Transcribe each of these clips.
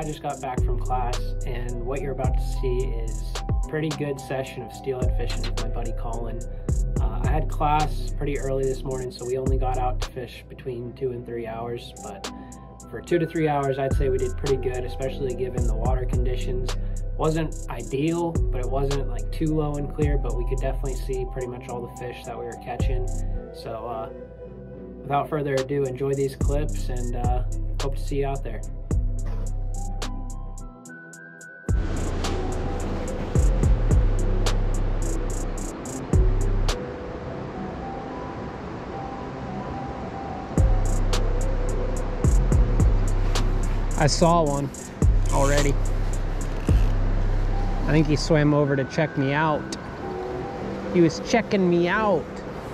I just got back from class, and what you're about to see is a pretty good session of steelhead fishing with my buddy Colin. I had class pretty early this morning, so we only got out to fish between 2 and 3 hours, but for 2 to 3 hours, I'd say we did pretty good, especially given the water conditions. Wasn't ideal, but it wasn't like too low and clear, but we could definitely see pretty much all the fish that we were catching. So without further ado, enjoy these clips, and hope to see you out there. I saw one already. I think he swam over to check me out. He was checking me out.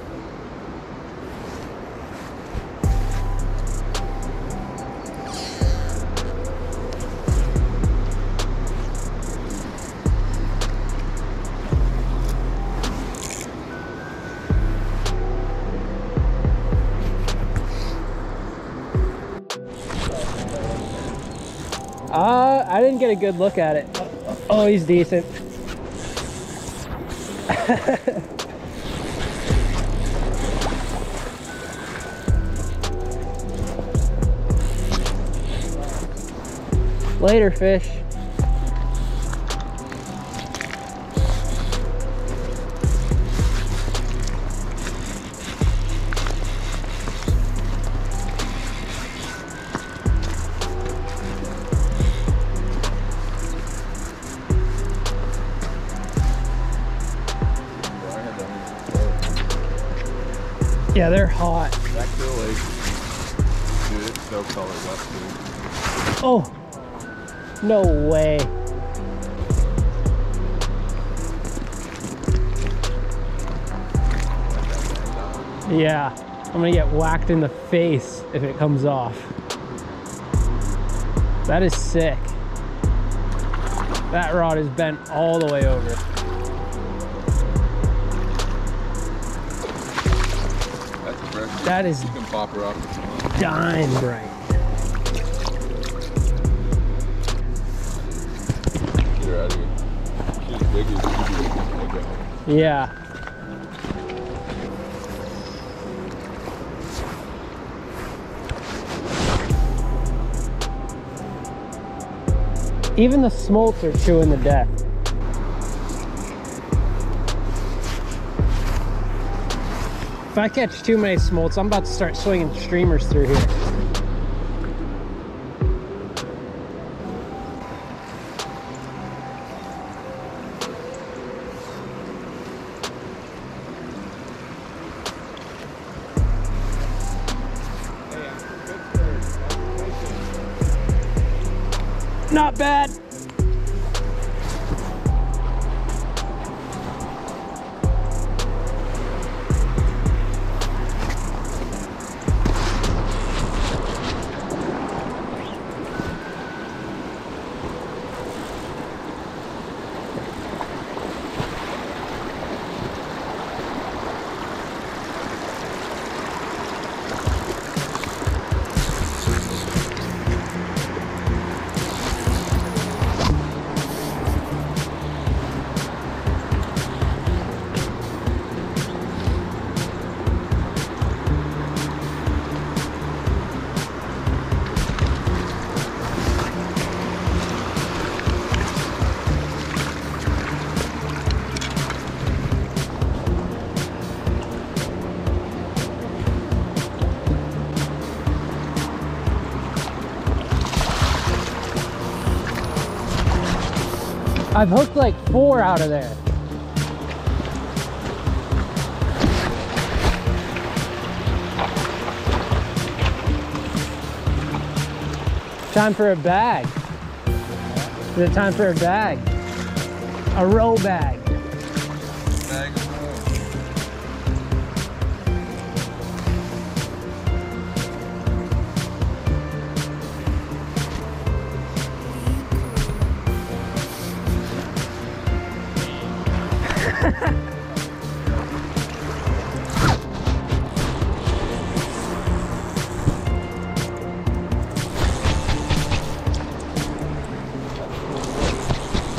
I didn't get a good look at it. Oh, he's decent. Later, fish. Yeah, they're hot. Back to the lake. Dude, it's so color west, dude. Oh, no way. Yeah, I'm gonna get whacked in the face if it comes off. That is sick. That rod is bent all the way over. That is, you can pop her up if you want. Dime bright. Get her out of here. She's big as you. Yeah. Even the smolts are chewing the deck. If I catch too many smolts, I'm about to start swinging streamers through here. Not bad. I've hooked like 4 out of there. Time for a bag. Is it time for a bag? A row bag. Bag.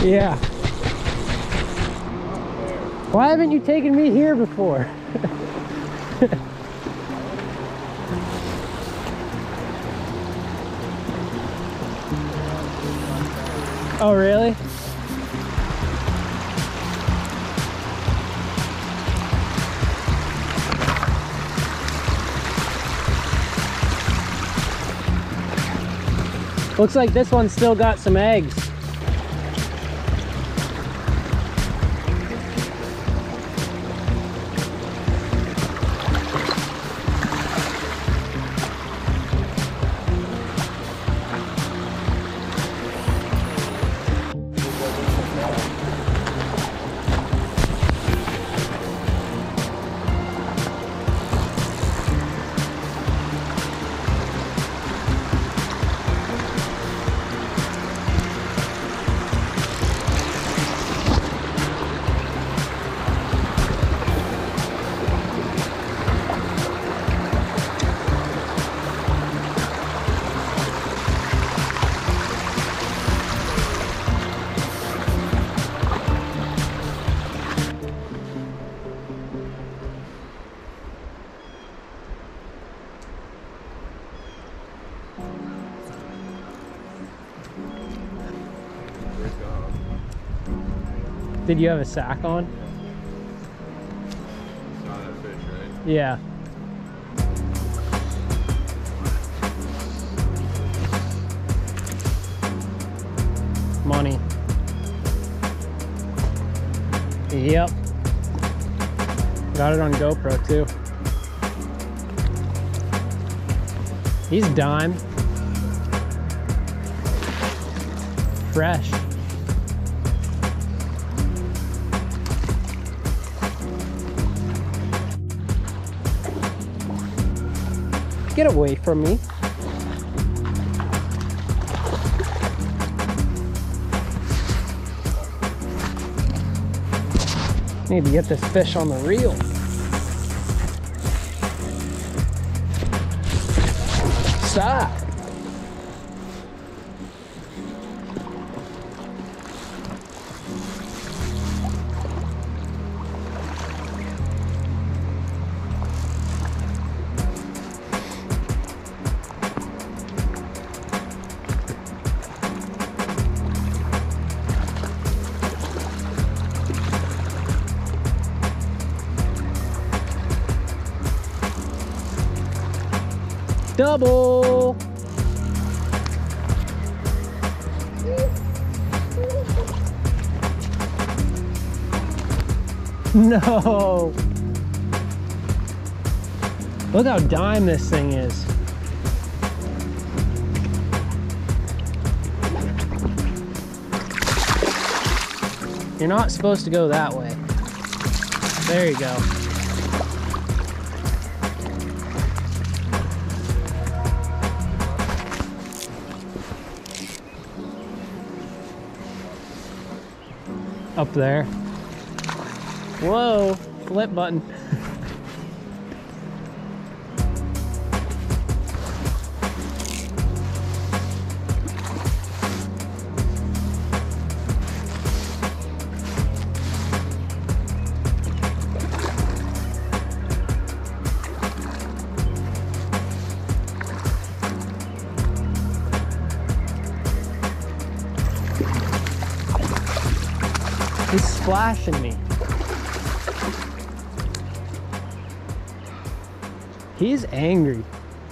Yeah. Why haven't you taken me here before? Oh, really? Looks like this one's still got some eggs. Did you have a sack on? Saw that fish, right? Yeah. Money. Yep. Got it on GoPro too. He's dime. Fresh. Get away from me. Need to get this fish on the reel. Stop. Double. No. Look how dime this thing is. You're not supposed to go that way. There you go. Up there. Whoa, flip button. He's splashing me. He's angry.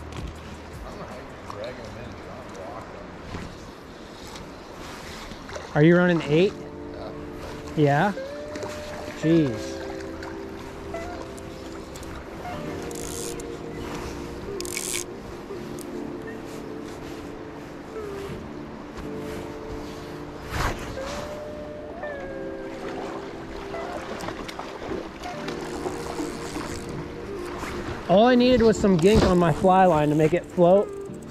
Are you running 8? Yeah? Jeez. All I needed was some gink on my fly line to make it float.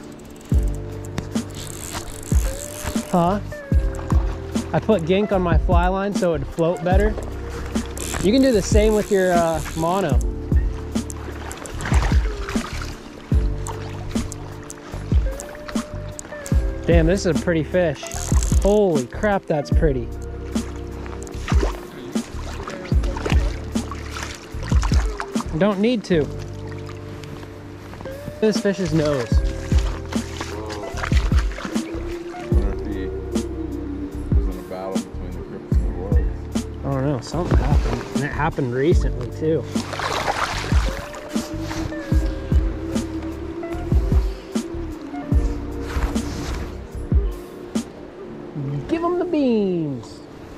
Huh? I put gink on my fly line so it would float better. You can do the same with your mono. Damn, this is a pretty fish. Holy crap, that's pretty. Don't need to. Look at this fish's nose. I don't know, something happened, and it happened recently too. Give them the beans.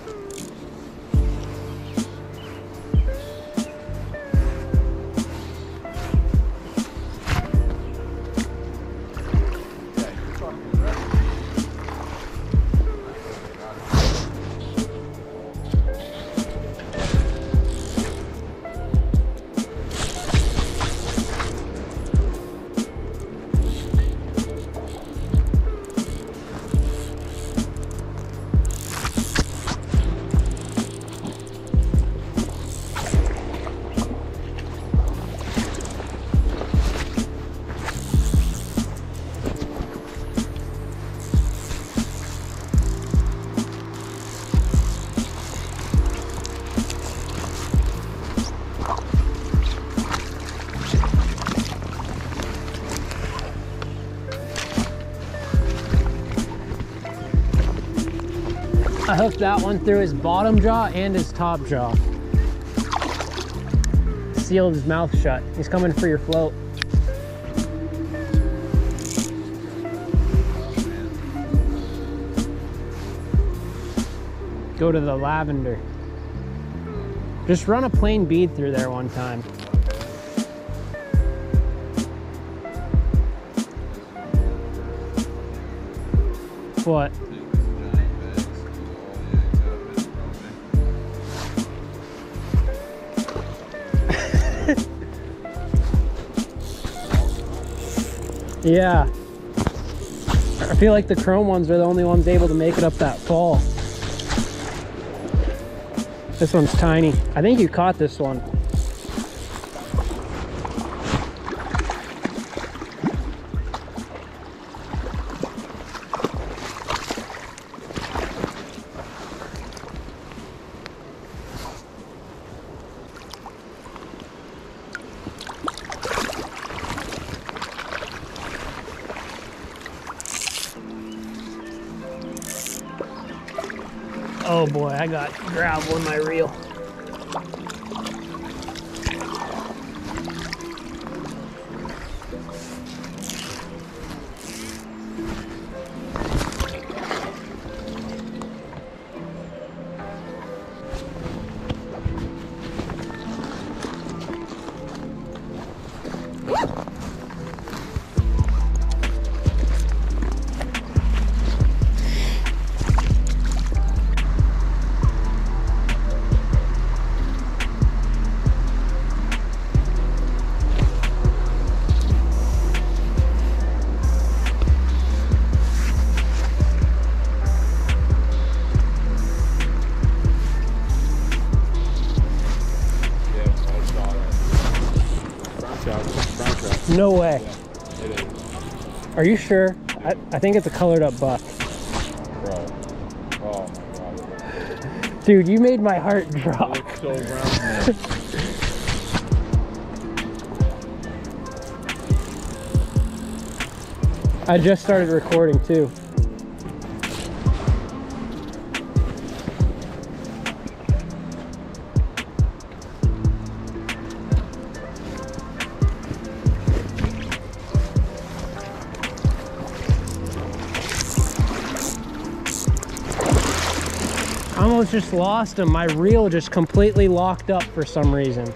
I hooked that one through his bottom jaw and his top jaw. Sealed his mouth shut. He's coming for your float. Go to the lavender. Just run a plain bead through there one time. What? Yeah. I feel like the chrome ones are the only ones able to make it up that fall. This one's tiny. I think you caught this one. Oh boy, I got gravel in my reel. No way. Yeah, it is. Are you sure? I think it's a colored up buck. Bro. Oh my god. Dude, you made my heart drop. It looks so brown, man. I just started recording too. I almost just lost him. My reel just completely locked up for some reason.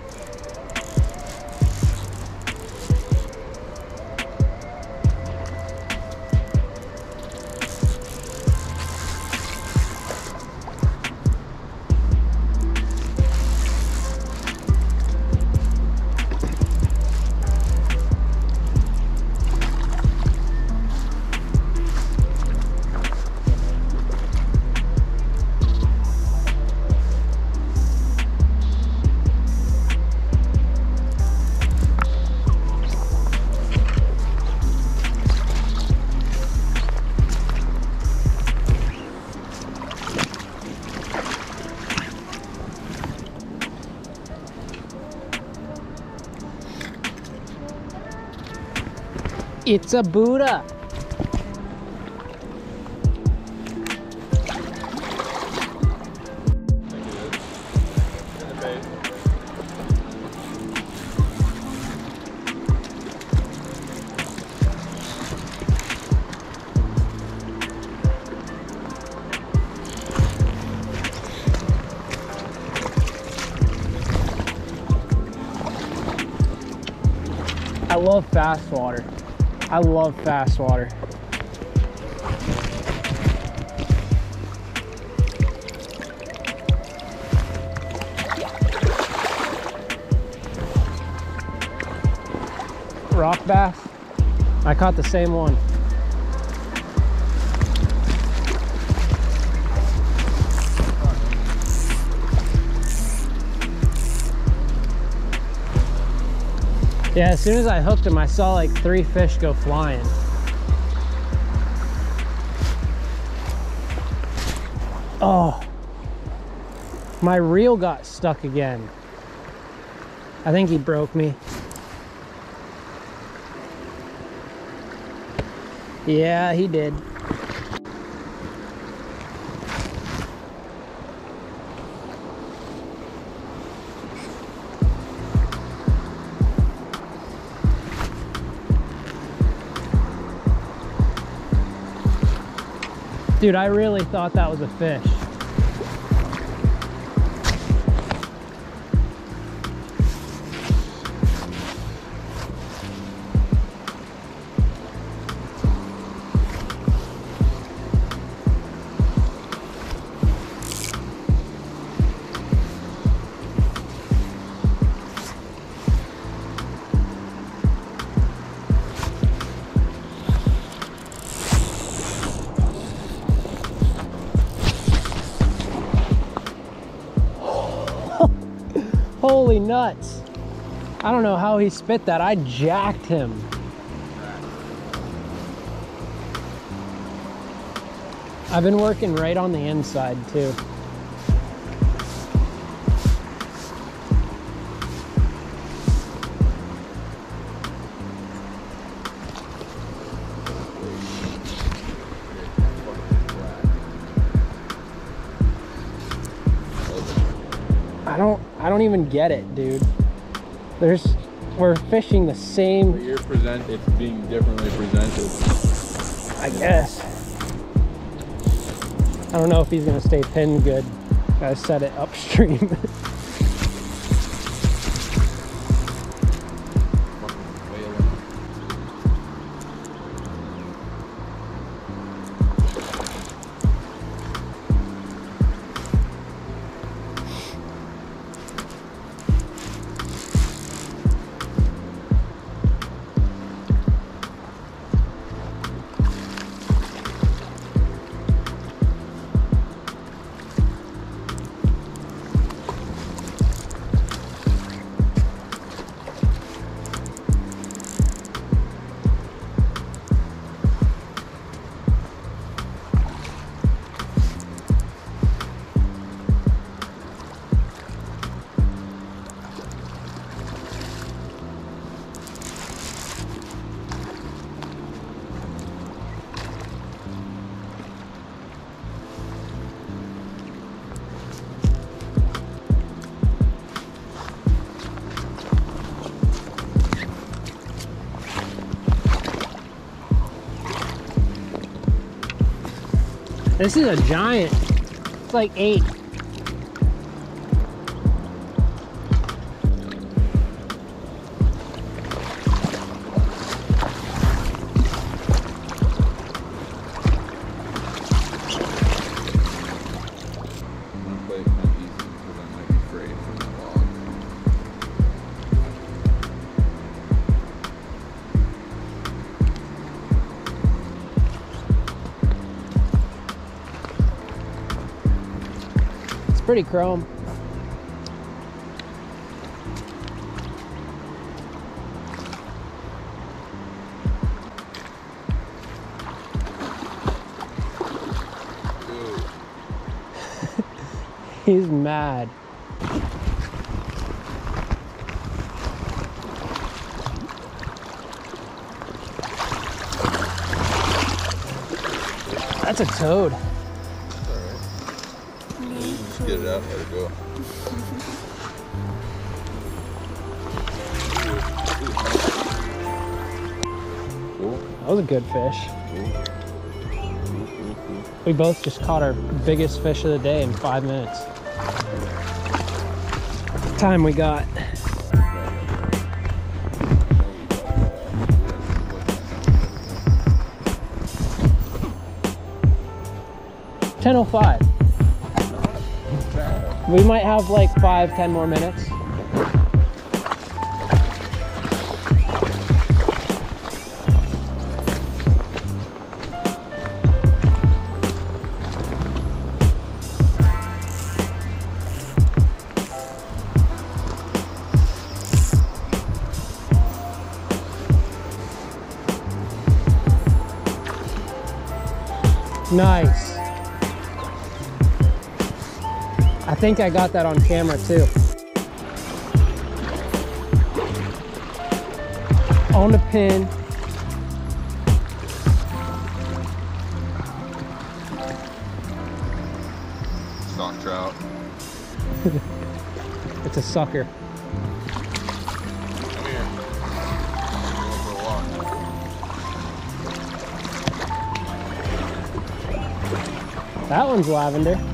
It's a Buddha. I love fast water. I love fast water. Rock bass. I caught the same one. Yeah, as soon as I hooked him, I saw like 3 fish go flying. Oh, my reel got stuck again. I think he broke me. Yeah, he did. Dude, I really thought that was a fish. Holy nuts. I don't know how he spit that. I jacked him. I've been working right on the inside too. I don't even get it, dude. We're fishing the same. It's being differently presented. I guess. I don't know if he's gonna stay pinned good. Gotta set it upstream. This is a giant. It's like 8. Pretty chrome. He's mad. That's a toad. Alright. Just get it out, let it go. Cool. That was a good fish. Cool. We both just caught our biggest fish of the day in 5 minutes. Time we got. $10:05. We might have like 5-10 more minutes. Nice. I think I got that on camera too. On the pin. Stock trout. It's a sucker. Come here. Going for a walk. That one's lavender.